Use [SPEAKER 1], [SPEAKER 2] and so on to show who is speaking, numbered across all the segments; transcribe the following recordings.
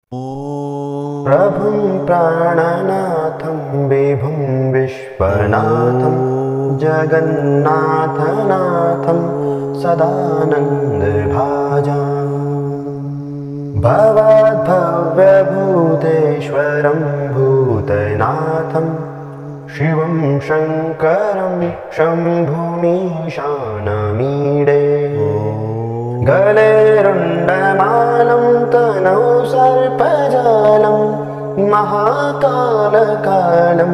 [SPEAKER 1] प्रभुं प्राणनाथं विभुं विश्वनाथं जगन्नाथनाथं सदानन्दभाजाम् भवद्भव्यभूतेश्वरं भूतनाथं शिवं शङ्करं शम्भुमीशानमीडे गले रुण्डमालं तनौ सर्पजालं महाकालकालं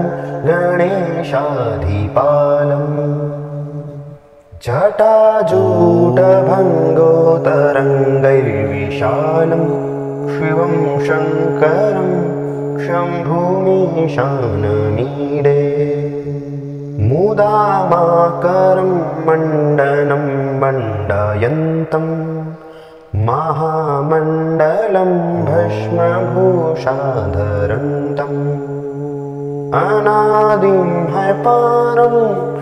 [SPEAKER 1] गणेशाधिपालम् जटाजूटभङ्गोतरङ्गैर्विशालं शिवं शङ्करं शम्भुमीशानमीडे मुदामाकरं मण्डनं मण्डयन्तं महामण्डलं भस्मभूषाधरन्तम् अनादिं हयपारं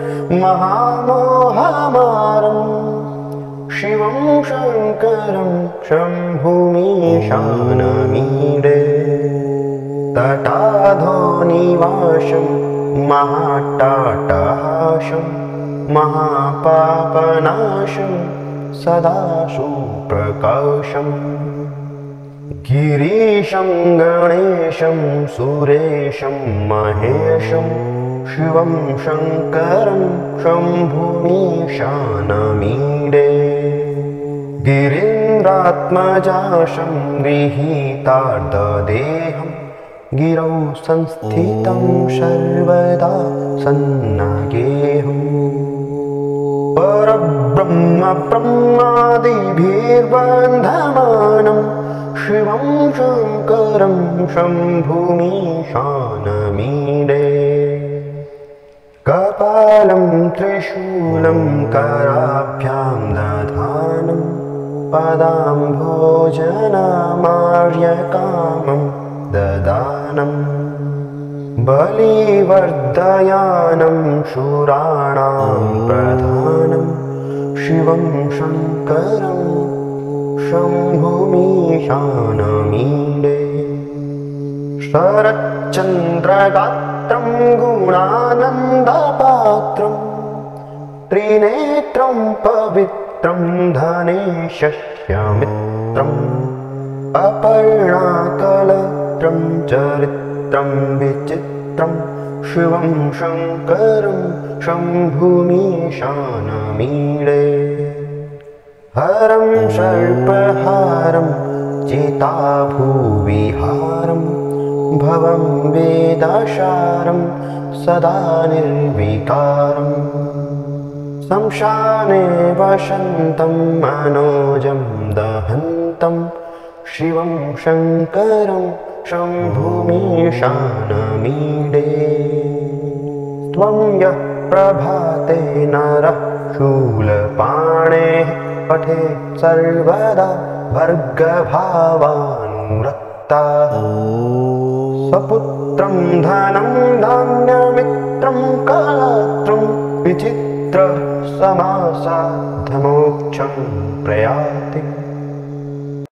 [SPEAKER 1] महामोहमारं शिवं शङ्करं शम्भुमीशानमीडे तटाधोनिवासं महाट्टाटहासं महापापनाशं सदा सुप्रकाशम् गिरीशं गणेशं सुरेशं महेशं शिवं शङ्करं शम्भुमीशानमीडे गिरीन्द्रात्मजाशं गृहीतार्धदेहं गिरौ संस्थितं सर्वदा सन्नगेऽहम् परब्रह्म ब्रह्मादिभिर्बन्धमानं शिवं शङ्करं शम्भुमीशानमीडे कपालं त्रिशूलं कराभ्यां दधानं पदाम्भोजनमार्यकामं ददानं बलिवर्धयानं शूराणां प्रधानं शिवं शङ्करं शम्भुमीशानमीडे शरच्चन्द्रगात्रं गुणानन्दपात्रं त्रिनेत्रं पवित्रं धनेशस्य मित्रम् अपर्णाकलत्रं चरित्रं विचित्रं शिवं शङ्करं शम्भुमीशानमीडे हरं सर्पहारं चिताभुविहारं भवं वेदाशारं सदा निर्विकारं शमशाने वसन्तं मनोजं दहन्तं शिवं शङ्करं शम्भुमीशानमीडे त्वं यः प्रभाते नरः शूलपाणेः पठेत् सर्वदा भर्गभावानुरक्ताः सपुत्रं धनं धान्यमित्रं कलत्रं विचित्र समासाद्धमोक्षं प्रयाति